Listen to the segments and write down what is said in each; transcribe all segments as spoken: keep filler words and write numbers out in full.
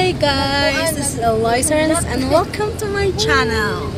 Hi guys, this is Aliguay and welcome to my channel.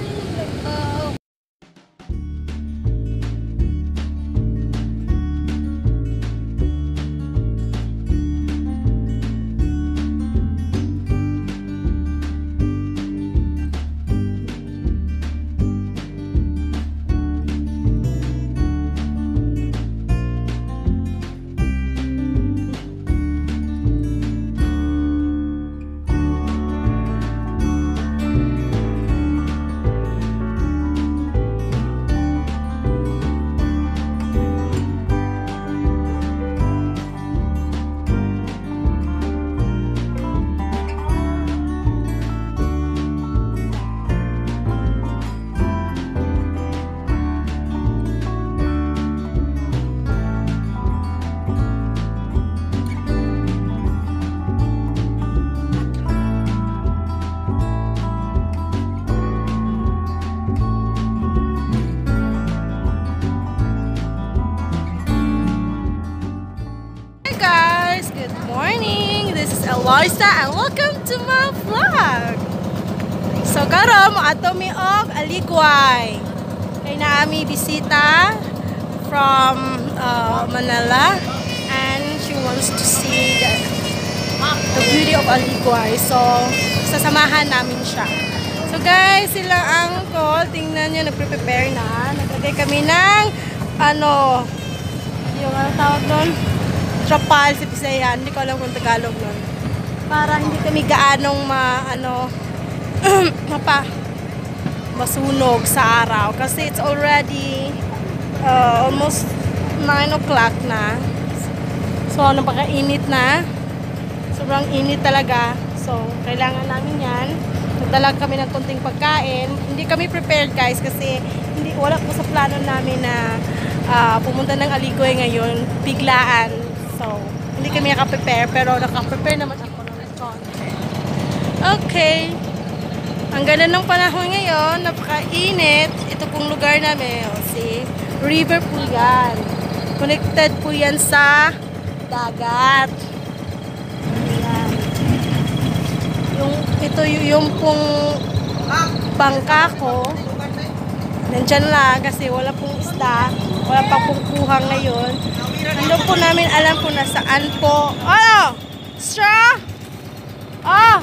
Aliguay and welcome to my vlog. So karon mo ato mi og Aliguay. Kay naami bisita from uh, Manila and she wants to see the, the beauty of Aliguay. So sasamahan namin siya. So guys, sila ang uncle, tingnan niyo nagpe-prepare na. Naglagay kami ng ano, yung ano tawag doon? Trapal sa Bisayan. Hindi ko alam kung Tagalog nun. Para hindi kami gaanong ma, ano, mapa, masunog sa araw. Kasi it's already uh, almost nine o'clock na. So, napakainit na. Sobrang init talaga. So, kailangan namin yan. Nagdala kami ng konting pagkain. Hindi kami prepared guys kasi hindi, wala po sa plano namin na uh, pumunta ng Aliguay ngayon. Biglaan. So, hindi kami naka-prepare pero naka-prepare naman ako. Okay. Ang ganda ng panahon ngayon, napakainit. Ito pong lugar namin, o si river po yan. Connected po yan sa dagat. Ayan. Yung, ito yung pong bangka ko. Nandyan lang kasi wala pong isda. Wala pa pong kuha ngayon. Nandun po namin alam kung nasaan po. Ano? Straw? Oh!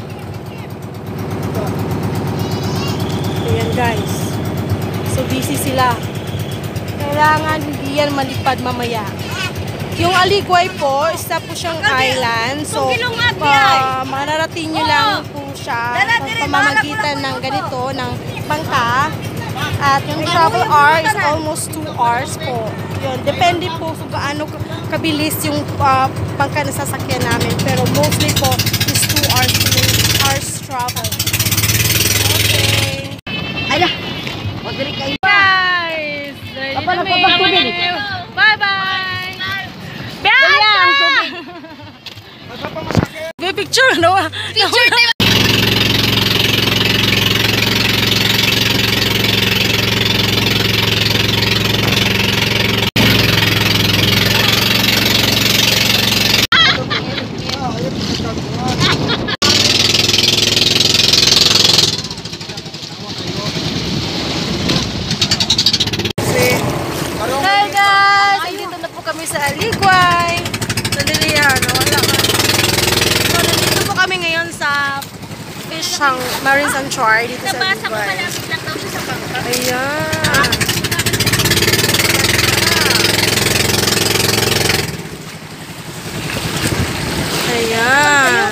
Ayan guys. So busy sila. Kailangan hindi yan malipad mamaya. Yung Aliguay po, isa po siyang island. So uh, manarating nyo lang po siya sa pamamagitan ng ganito, ng bangka. At yung travel hour is almost two hours po. Yun, depende po kung gaano kabilis yung uh, bangka na sasakyan namin. Pero mostly po is two hours, two hours travel. Okay. Ala, wag rin kayo. Guys, ready na may. Bye-bye. Bianca! Picture, no? Picture tayo. Sa Aliguay. Dali yan, wala ka. So, nandito po kami ngayon sa fish hang marine sanctuary dito sa Aliguay. Ayan. Ayan.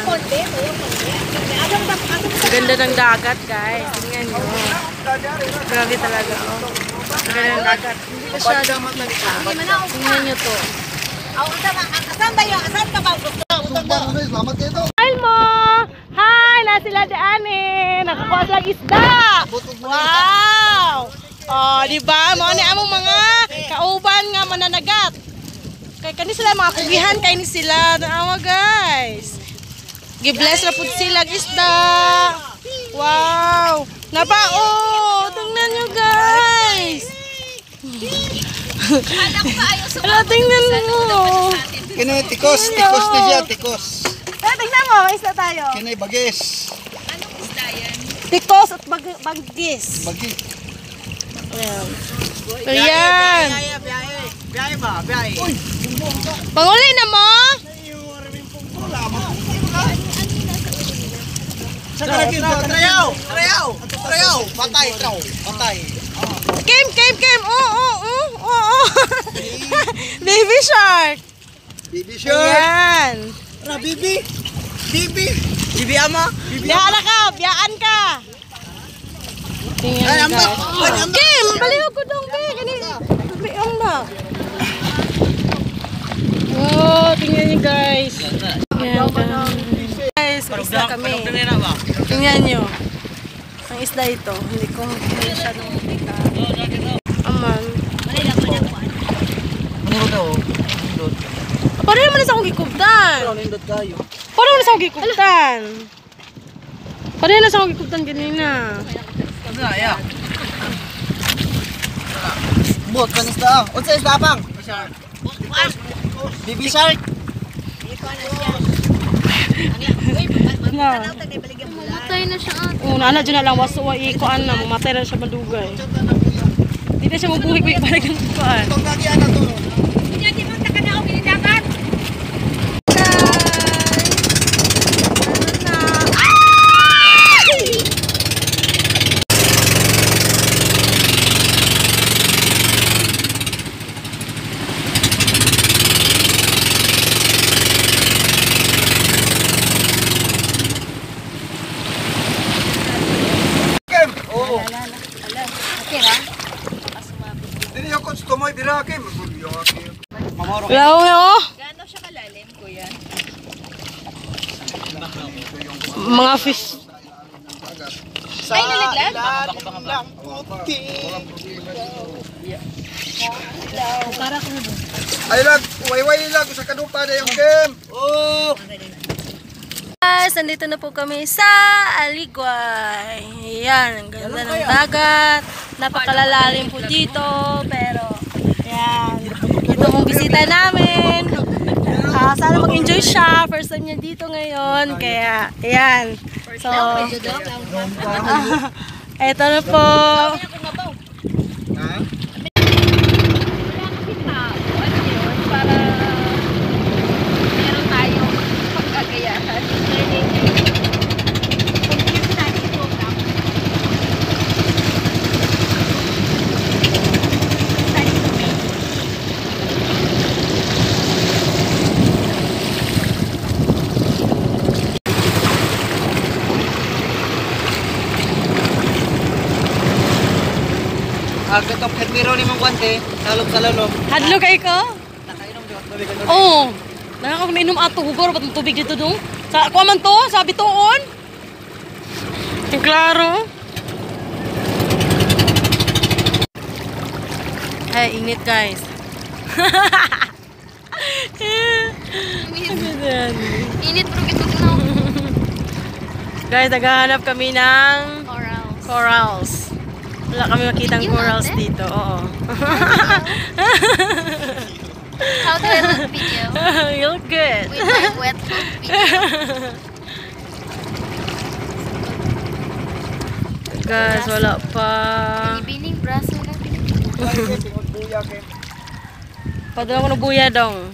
Ang ganda ng dagat, guys. Tingnan nyo. Grabe talaga, oh. Ang ganda ng dagat. Hindi ka siya dapat nagka. Tingnan nyo to. Asan ba yun? Asan ka ba? Hi mo! Hi! Na sila daanin! Nakakuha silang isda! Wow! Oh, diba? Mga ni among mga kauban nga mananagat. Kaya kani sila mga kugihan, kaya ni sila. Naawa guys. Gibless na po sila isda. Wow! Napao! Tingnan nyo guys! Ala, tingnan mo! Kini tikos, tikos na siya, tikos. Eh, tingnan mo, may isda tayo. Kinay bagis. Anong isda yan? Tikos at bag bagis. Bagis. Ayan. Ayan. Biyahe, biyahe. Biyahe ba? Biyahe. Uy, Panguli na mo. sa kalagin ko, trayaw! Trayaw! Trayaw! Patay, traw. Patay. Kim, Kim, Kim. Oo, oo, oo, oo. Baby shark. Bibi sure. Ayan. Ra, bibi. Bibi. Bibi ama. Bibi Biyaan ka, biyaan ka. Tingnan Ay, niyo, ambak. guys. Ay, ambak. Kim, baliw ko dong, be. Ganito. Biyaan na. Oh, tingnan niyo, guys. Ayan, guys, may isda kami. Tingnan niyo. Ang isda ito. Hindi ko masyadong makita. Aman. Ano ba daw? Paano naman sa akong gikubtan? Ano nindot kayo? Paano naman sa akong gikubtan? Paano naman sa akong gikubtan ganina? Ano na, ya? Bot, panis na. Unsa isda pang? Bibi shark. Na. Mamatay na siya ate. Oo, nana dyan na lang. Waso, wa ikuan na. Mamatay na siya madugay. Hindi na siya mabuhig-buhig para ng ikuan. Itong lagi ana to. Hindi natin mo taka na ako pinindakan. Oo. Okay ha? Dili ako gusto mo ibirake. Magulyo ako. Mamaro. Hello, no? Gaano siya kalalim, kuya? Mga fish. Sa Ay, nalaglag? lang. Ay lag, way-way lag sa kadupa na yung game. Oh. Guys, nandito na po kami sa Aliguay. Ayan, ang ganda ng dagat. Napakalalalim po dito. Pero, ayan. Ito mong bisita namin. Ah, sana mag-enjoy siya. First time niya dito ngayon. Kaya, ayan. So, eto na po. Ha? Para meron tayong pagkagayahan. Agad ang kadmiro ni mong kwante, salog sa lalom. Hadlo kay ko? Nakainom di tubig ka Oo. Naka ako mainom ato. Hugor, ba't ang tubig dito dong? Sa ako man to, sa bituon. Yung klaro. Ay, init guys. Init pero ito na. Guys, naghahanap kami ng Corals. corals. Wala kami makitang Yun corals natin? dito. Oo. How do I look video? You look good. With my wet food video. Guys, wala pa. Binibining braso na. Padala ko na buya dong.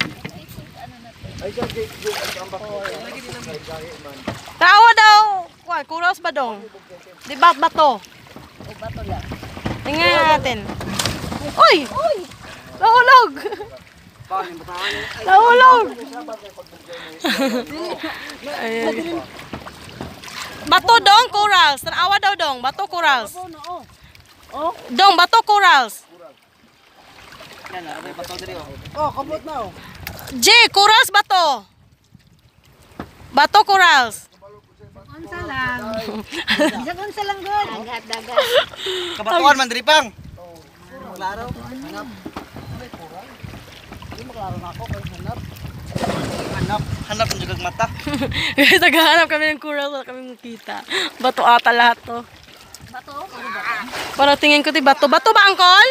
Tawa daw. Kuan, corals ba dong? Di ba bato? O bato lang. Tingnan natin. Uy! Uy! Nahulog! Nahulog! Ayan. Bato dong, corals. Tanawa daw dong. Bato, corals. Dong, bato, corals. Oh, kabot na oh. J, corals, bato. Bato, corals. Unsa lang. Isa unsa lang good. Dagat, dagat. Kabatuan man diri pang. Klaro. Hanap. Hindi maklaro na ako kay hanap. Hanap, hanap ang jugag mata. Guys, naghahanap kami ng corals. Wala kami makita. Bato ata lahat to. Bato? Ano ba? Para tingin ko ti bato. Bato ba, angkol?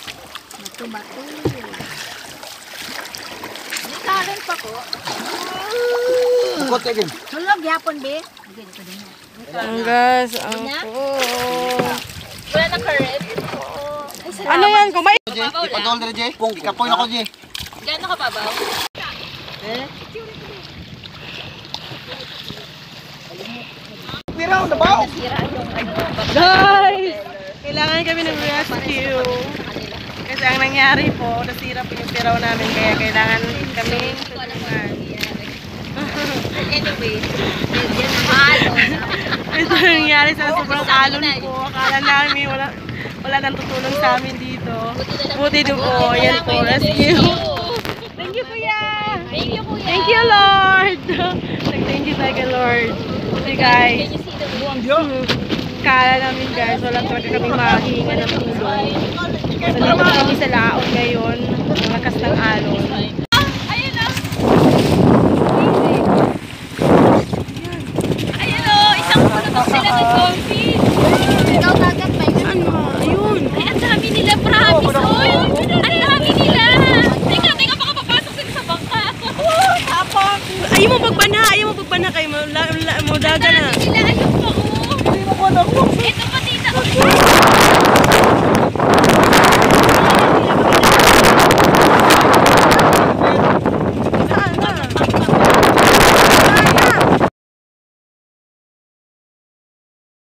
Bato, bato. May talent pa ko. Bukot again. Sulog yapon be. Ang gas, ang po. Wala na current. Ano yan? Kumay. Ipadol na Jay. Ikapoy na ko Jay. Gano'n ka babaw? Piraw na ba? Guys! Kailangan kami ng rescue. Kasi ang nangyari po, nasira po yung piraw namin. Kaya kailangan kami tulungan. Anyway, yan ang alon. Ito ang nangyari sa sobrang alon po. Akala namin wala, wala nang tutulong sa amin dito. Buti doon po. Yan po, rescue. Thank you, Kuya! Thank you, kuya. Thank you, Lord! Thank you, thank you, Lord. Okay, guys. Can you see the view? Kala namin, guys, wala talaga kami mahihinga ng tulong. Nandito kami sa laot ngayon. Ang lakas ng alon. Ayun o. Ayun o. Isang puno sila ng coffee. Ikaw dagat pa yun. Ano? Ayun. Ay, ang dami nila, promise. Oy, ang dami nila. Teka, teka, baka papasok sila sa bangka. Oh, tapos. Ayaw mo pagbana, ayaw mo pagbana kayo. Mo daga na. Ang dami nila, ayun pa o. Ito pa, tita.